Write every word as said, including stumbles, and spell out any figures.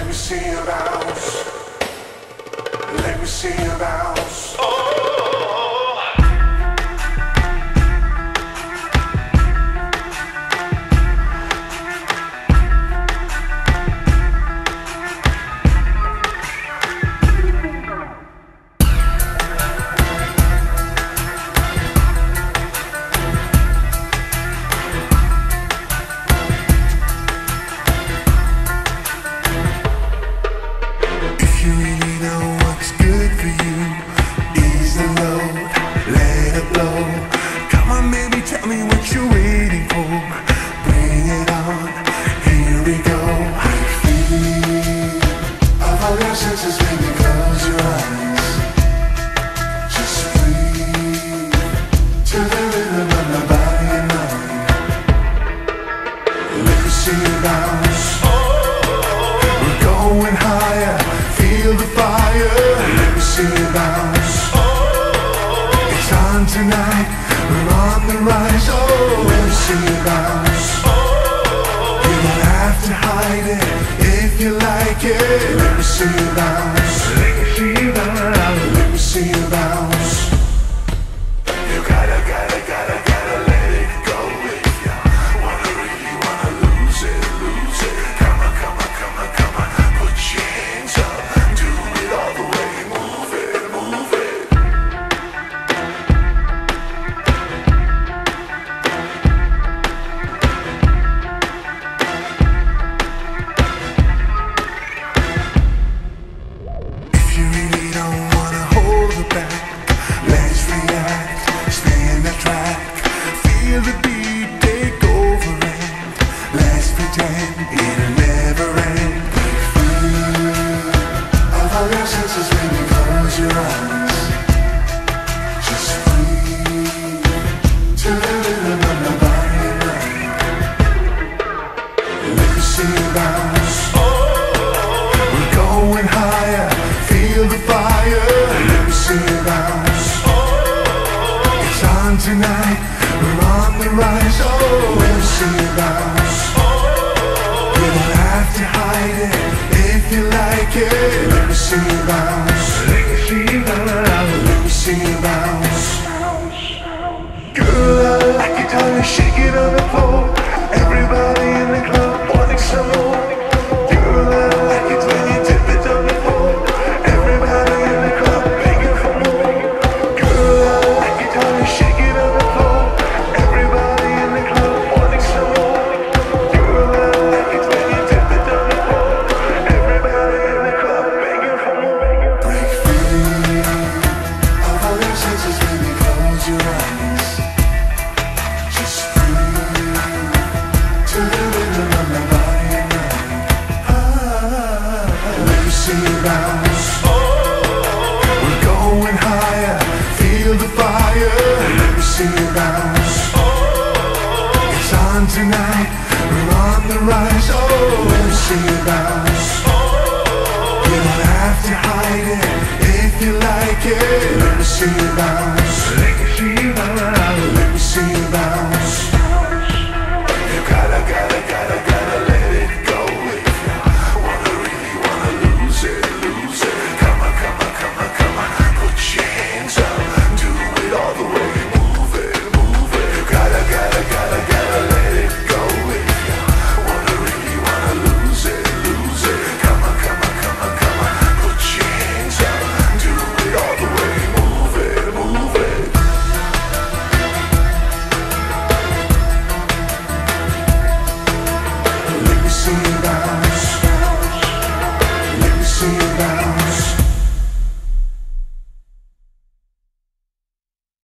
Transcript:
me see you bounce. Let me see you bounce. If you really know what's good for you, ease the load, let it blow. Come on baby, tell me what you're waiting for. Bring it on, here we go. Free of all your senses, baby, close your eyes. Just breathe to the rhythm of my body and mind. Let me see you bounce. We're going higher, feel the fire. Let me see you bounce. It's on tonight, we're on the rise. Oh, let me see you bounce. You don't have to hide it if you like it. Let me see you bounce. Let me see you bounce. Let me see you bounce. You gotta, gotta, gotta, gotta let it go if you wanna really wanna lose it, lose it. Come on, come on, come on, come on. Put your hands up, do it all the way. Move it, move it. If you really don't wanna hold it back, let's react, stay in the track. Feel the beat take over and let's pretend it'll never end. Free of all your senses when you close your eyes. Just breathe to the rhythm of my body and mind. Let me see you bounce. We're going higher, feel the fire. Let me see you bounce. It's on tonight, we're on the rise. Oh, let me see you bounce. You don't have to hide it if you like it. Let me see you bounce. Let me see you bounce. Let me see you bounce. Girl, I like it how you shake it on the floor. Everybody in the club wanting some more. Girl, I like it when you dip it on the floor. Everybody in the club begging for more. Girl, I like it how you shake it on the floor. Everybody in the club wanting some more. Girl, I like it when you dip it on the floor. Everybody in the club begging for more. Break free of all your senses when you close your eyes. Just breathe to the rhythm of my body and mind. Ah, let me see you bounce. We're going higher, feel the fire. Let me see you bounce. It's on tonight, we're on the rise. Oh, let me see you bounce. You don't have to hide it if you like it. Let me see you bounce. Let me see you bounce. Let me see you bounce.